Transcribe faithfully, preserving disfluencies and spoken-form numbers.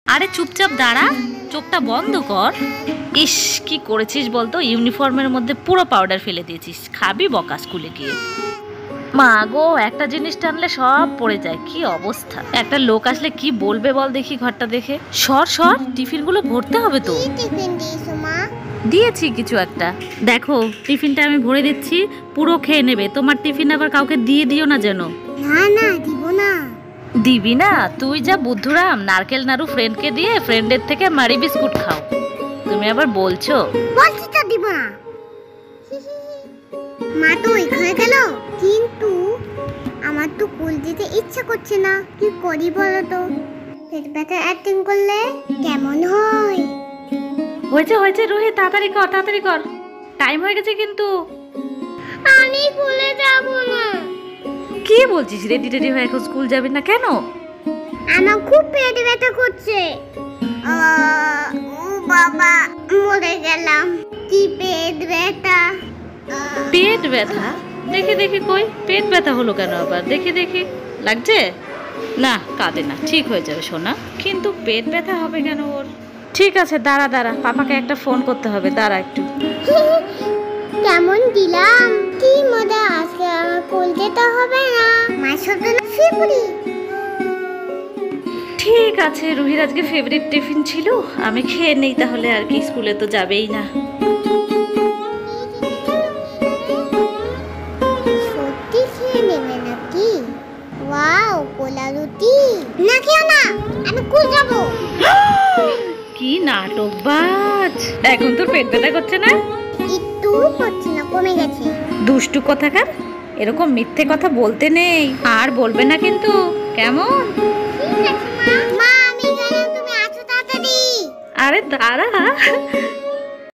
আরে চুপচাপ দাঁড়া, চোখটা বন্ধ কর। ইস কি করেছিস বলতো, ইউনিফর্মের মধ্যে পুরো পাউডার ফেলে দিয়েছিস। খাবি বকা স্কুলে গিয়ে। মা গো, একটা জিনিস টানলে সব পড়ে যায়, কি অবস্থা। একটা লোক আসলে কি বলবে বল দেখি ঘরটা দেখে। সর সর, টিফিন গুলো ভরতে হবে তো। দিয়েছি কিছু একটা, দেখো টিফিনটা আমি ভরে দিচ্ছি, পুরো খেয়ে নেবে। তোমার টিফিন আবার কাউকে দিয়ে দিও না যেন। না না দিব না। দিবি না? তুই যা বুদ্ধুরাম, নারকেল নাড়ু ফ্রেন্ডকে দিয়ে ফ্রেন্ডের থেকে মারি বিস্কুট খাও। তুমি আবার বলছো? বলছি তো দিব না। মা তো এখানে গেল, কিন্তু আমার তো কুল দিতে ইচ্ছা করছে না। কি করি বলো তো? পেট ব্যথা অ্যাক্টিং করলে কেমন হয়? হয়েছে হয়েছে রোহিত, তাড়াতাড়ি কর তাড়াতাড়ি কর, টাইম হয়ে গেছে কিন্তু। আমি স্কুলে যাব না। কি বলছিস? রেডি রেডি হয়ে এখন স্কুল যাবি না কেন? আমার খুব পেট ব্যথা করছে। ও বাবা, মরে গেলাম। কি পেট ব্যথা। পেট ব্যথা? দেখি দেখি কই, পেট ব্যথা হলো কেন আবার? দেখি দেখি, লাগছে না? কাঁদে না, ঠিক হয়ে যাবে সোনা। কিন্তু পেট ব্যথা হবে কেন ওর? ঠিক আছে দাঁড়া দাঁড়া, পাপাকে একটা ফোন করতে হবে, দাঁড়া একটু। কেমন দিলাম, কি মজা। আজকে আমার কুল যেতে হবে না। মা ছোট না ফেবরি। ঠিক আছে, রুহির আজকে ফেভারিট টিফিন ছিল, আমি খেয়ে নেই তাহলে। আর কি, স্কুলে তো যাবেই না। সত্যি খেয়ে নেবে নাকি? ওয়াও, কোলা রুটি। না খেও না, আমি স্কুল যাব। কি নাটকবাজ! এখন তোর পেট ব্যথা করছে না? একটু করছে না, কমে গেছে। দুষ্টু কথাকার, এরকম মিথ্যে কথা বলতে নেই, আর বলবে না কিন্তু, কেমন? ঠিক আছে মা। মা আমি গেলাম, তুমি আসো তাড়াতাড়ি। আরে দাঁড়া,